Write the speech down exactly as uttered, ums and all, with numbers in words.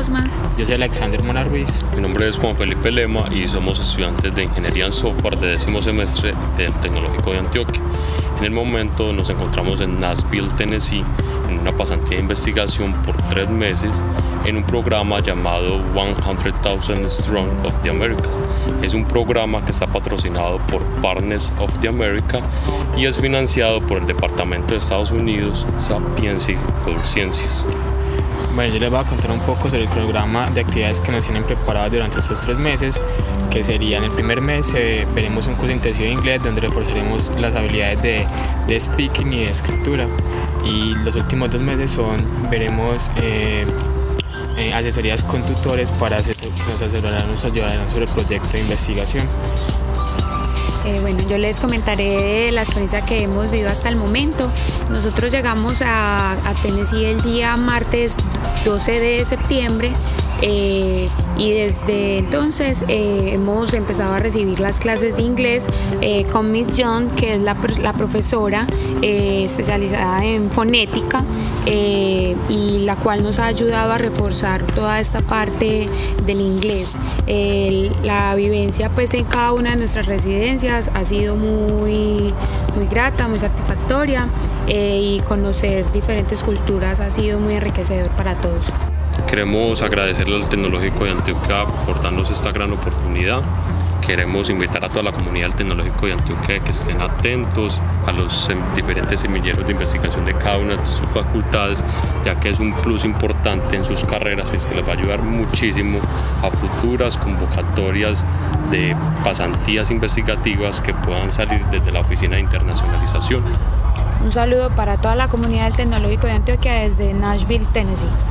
Osma. Yo soy Alexander Mora Ruiz. Mi nombre es Juan Felipe Lema y somos estudiantes de Ingeniería en Software de décimo semestre del Tecnológico de Antioquia. En el momento nos encontramos en Nashville, Tennessee, en una pasantía de investigación por tres meses en un programa llamado one hundred thousand Strong of the Americas. Es un programa que está patrocinado por Partners of the America y es financiado por el Departamento de Estados Unidos, Sapiencia y Ciencias. Bueno, yo les voy a contar un poco sobre el programa de actividades que nos tienen preparadas durante estos tres meses, que serían el primer mes eh, veremos un curso intensivo de inglés donde reforzaremos las habilidades de, de speaking y de escritura, y los últimos dos meses son veremos eh, eh, asesorías con tutores para asesor, que nos asesorarán, nos ayudarán sobre el proyecto de investigación. Eh, bueno, yo les comentaré la experiencia que hemos vivido hasta el momento. Nosotros llegamos a, a Tennessee el día martes doce de septiembre eh, y desde entonces eh, hemos empezado a recibir las clases de inglés eh, con Miss John, que es la, la profesora eh, especializada en fonética eh, y la cual nos ha ayudado a reforzar toda esta parte del inglés. Eh, la vivencia pues en cada una de nuestras residencias ha sido muy, muy grata, muy satisfactoria eh, y conocer diferentes culturas ha sido muy enriquecedor para todos. Queremos agradecerle al Tecnológico de Antioquia por darnos esta gran oportunidad. Queremos invitar a toda la comunidad del Tecnológico de Antioquia que estén atentos a los diferentes semilleros de investigación de cada una de sus facultades, ya que es un plus importante en sus carreras y es que les va a ayudar muchísimo a futuras convocatorias de pasantías investigativas que puedan salir desde la Oficina de Internacionalización. Un saludo para toda la comunidad del Tecnológico de Antioquia desde Nashville, Tennessee.